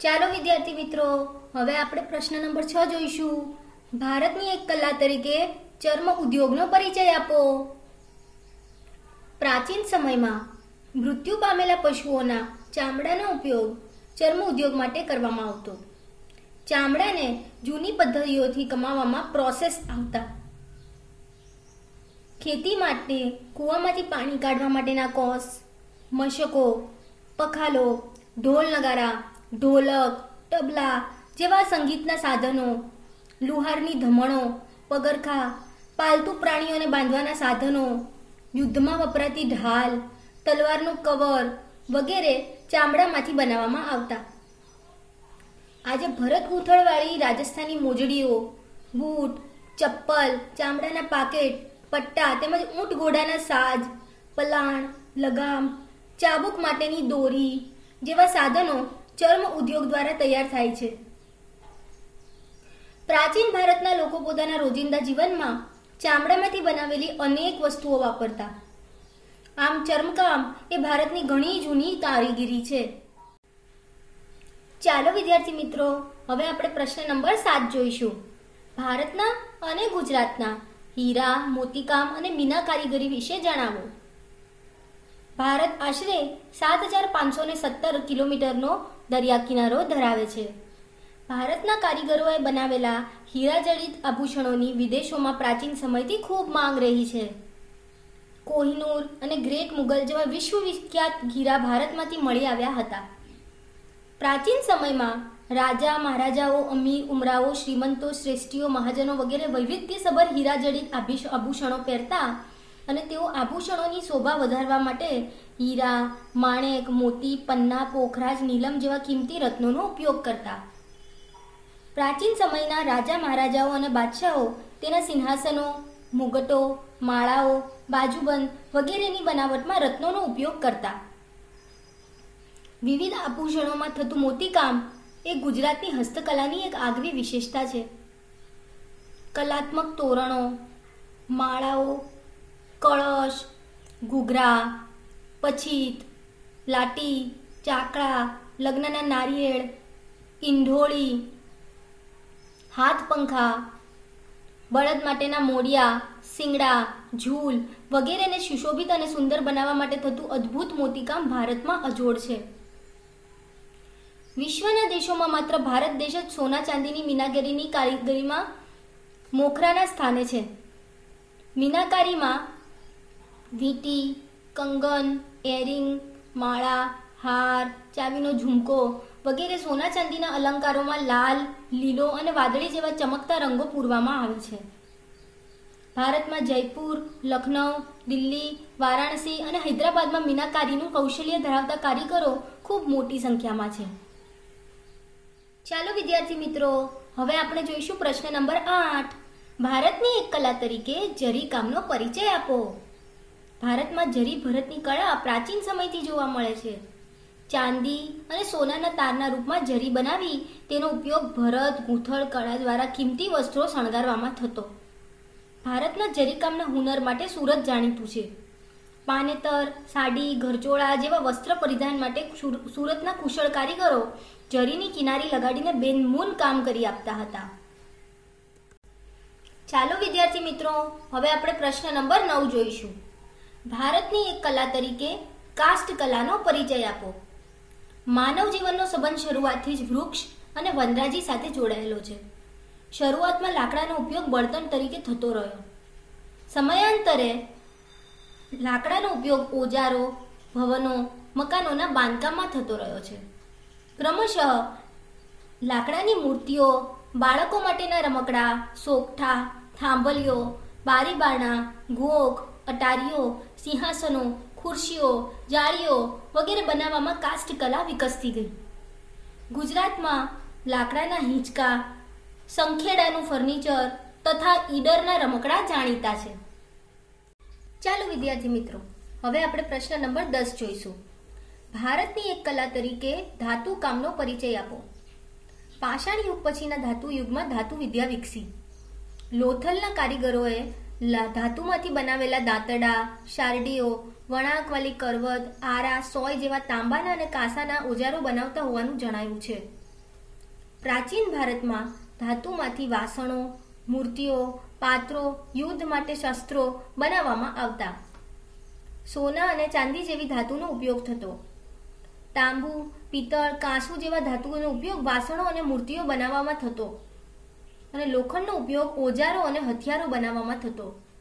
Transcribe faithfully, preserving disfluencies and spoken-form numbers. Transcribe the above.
ચાલો વિદ્યાર્થી મિત્રો, હવે આપણે પ્રશ્ન નંબર છ જોઈશું. ભારતની એક કલા તરીકે ચર્મ ઉદ્યોગનો પરિચય આપો. પ્રાચીન સમયમાં મૃત્યુ પામેલા પશુઓના ચામડાનો ઉપયોગ ચર્મ ઉદ્યોગ માટે કરવામાં આવતો. ચામડાને જૂની પદ્ધતિઓથી કમાવામાં પ્રોસેસ આવતા. ખેતી માટે કૂવામાંથી પાણી કાઢવા માટેના કોસ, મશકો, પખાલો, ઢોલ નગારા, ઢોલક, તબલા જેવા સંગીતના સાધનો, લુહારની ધમણો, પગરખા, પાલતુ પ્રાણીઓને બાંધવાના સાધનો, યુદ્ધમાં વપરાતી ઢાલ, તલવારનું કવર વગેરે ચામડામાંથી બનાવવામાં આવતા. આજે ભરત ગૂંથણવાળી રાજસ્થાની મોજડીઓ, બૂટ, ચપ્પલ, ચામડાના પાકેટ, પટ્ટા તેમજ ઊંટ ઘોડાના સાજ, પલાણ, લગામ, ચાબુક માટેની દોરી જેવા સાધનો ચર્મ ઉદ્યોગ દ્વારા તૈયાર થાય છે. પ્રાચીન ભારતના લોકો પોતાના રોજિંદા જીવનમાં ચામડામાંથી બનાવેલી અનેક વસ્તુઓ વાપરતા. આમ ચર્મકામ એ ભારતની ઘણી જૂની કારીગરી છે. ચાલો વિદ્યાર્થી મિત્રો, હવે આપણે પ્રશ્ન નંબર સાત જોઈશું. ભારતના અને ગુજરાતના હીરા, મોતીકામ અને મીના કારીગરી વિશે જણાવો. ભારત આશરે સાત હજાર પાંચસો ને સત્તર કિલોમીટરનો દરિયા કિનારો ધરાવે છે. ભારતના કારીગરોએ બનાવેલા હીરાજડિત આભૂષણોની વિદેશોમાં પ્રાચીન સમયથી ખૂબ માંગ રહી છે. કોહિનૂર અને ગ્રેટ મુગલ જેવા વિશ્વવિખ્યાત હીરા ભારતમાંથી મળી આવ્યા હતા. પ્રાચીન સમયમાં રાજા, મહારાજાઓ, અમીર, ઉમરાવો, શ્રીમંતો, શ્રેષ્ઠીઓ, મહાજનો વગેરે વૈવિધ્યસભર હીરાજડિત આભૂષણો પહેરતા અને તેઓ આભૂષણોની શોભા વધારવા માટે હીરા, માણેક, મોતી, પન્ના, પોખરાજ, નીલમ જેવા કિંમતી રત્નોનો ઉપયોગ કરતા. પ્રાચીન સમયના રાજા, મહારાજાઓ અને બાદશાહો તેના સિંહાસનો, મુગટો, માળાઓ, બાજુબંધ વગેરેની બનાવટમાં રત્નોનો ઉપયોગ કરતા. વિવિધ આભૂષણોમાં થતું મોતીકામ એ ગુજરાતની હસ્તકલાની એક આગવી વિશેષતા છે. કલાત્મક તોરણો, માળાઓ, કળશ, ઘૂઘરા, પછીત, લાટી, ચાકળા, લગ્નના નારિયેળ, ઈંઢોળી, હાથ પંખા, બળદ માટેના મોડિયા, શિંગડા, ઝૂલ વગેરેને સુશોભિત અને સુંદર બનાવવા માટે થતું અદ્ભુત મોતીકામ ભારતમાં અજોડ છે. વિશ્વના દેશોમાં માત્ર ભારત દેશ જ સોના ચાંદીની મીનાકારીની કારીગરીમાં મોખરાના સ્થાને છે. મીનાકારીમાં વીંટી, કંગન, એરિંગ, માળા, હાર, ચાવીનો ઝુમકો વગેરે સોના ચાંદીના અલંકારોમાં લાલ, લીલો અને વાદળી જેવા ચમકતા રંગો પૂરવામાં આવે છે. ભારતમાં જયપુર, લખનઉ, દિલ્હી, વારાણસી અને હૈદરાબાદમાં મીનાકારીનું કૌશલ્ય ધરાવતા કારીગરો ખૂબ મોટી સંખ્યામાં છે. ચાલો વિદ્યાર્થી મિત્રો, હવે આપણે જોઈશું પ્રશ્ન નંબર આઠ. ભારતની એક કલા તરીકે જરી કામનો પરિચય આપો. ભારતમાં જરી ભરતની કળા પ્રાચીન સમયથી જોવા મળે છે. ચાંદી અને સોનાના તારના રૂપમાં જરી બનાવી તેનો ઉપયોગ ભરત ગૂંથણ કળા દ્વારા કિંમતી વસ્ત્રો શણગારવામાં થતો. ભારતના જરીકામના હુનર માટે સુરત જાણીતું છે. પાનેતર, સાડી, ઘરચોળા જેવા વસ્ત્ર પરિધાન માટે સુરતના કુશળ કારીગરો જરીની કિનારી લગાડીને બેનમૂન કામ કરી આપતા હતા. ચાલો વિદ્યાર્થી મિત્રો, હવે આપણે પ્રશ્ન નંબર નવ જોઈશું. ભારતની એક કલા તરીકે કાસ્ટ કલાનો પરિચય આપો. માનવ જીવનનો સંબંધ શરૂઆતથી જ વૃક્ષ અને વનરાજી સાથે જોડાયેલો છે. શરૂઆતમાં લાકડાનો ઉપયોગ બળતણ તરીકે થતો રહ્યો. સમયાંતરે લાકડાનો ઉપયોગ ઓજારો, ભવનો, મકાનોના બાંધકામમાં થતો રહ્યો છે. ક્રમશઃ લાકડાની મૂર્તિઓ, બાળકો માટેના રમકડા, સોગઠા, થાંભલીઓ, બારીબારણા, ઘોક, અટારીઓ, સિંહાસનો, ખુરશીઓ, જાળીઓ વગેરે બનાવવામાં કાસ્ટ કલા વિકસતી ગઈ. ગુજરાતમાં લાકડાના હિંચકા, સંખેડાનું ફર્નિચર તથા ઈડરના રમકડા જાણીતા છે. ચાલો વિદ્યાર્થી મિત્રો, હવે આપણે પ્રશ્ન નંબર દસ જોઈશું. ભારતની એક કલા તરીકે ધાતુ કામનો પરિચય આપો. પાષાણ યુગ પછીના ધાતુ યુગમાં ધાતુ વિદ્યા વિકસી. લોથલના કારીગરોએ ધાતુમાંથી બનાવેલા દાંતરડા, શારડીઓ, વણાકવાળી કરવત, આરા, સોય જેવા તાંબાના અને કાંસાના ઓજારો બનાવતા હોવાનું જણાયું છે. પ્રાચીન ભારતમાં ધાતુમાંથી વાસણો, મૂર્તિઓ, પાત્રો, યુદ્ધ માટે શસ્ત્રો બનાવવામાં આવતા. સોના અને ચાંદી જેવી ધાતુનો ઉપયોગ થતો. તાંબુ, પિત્તળ, કાંસુ જેવા ધાતુઓનો ઉપયોગ વાસણો અને મૂર્તિઓ બનાવવામાં થતો અને લોખંડનો ઉપયોગ ઓજારો અને હથિયારો બનાવવામાં થતો.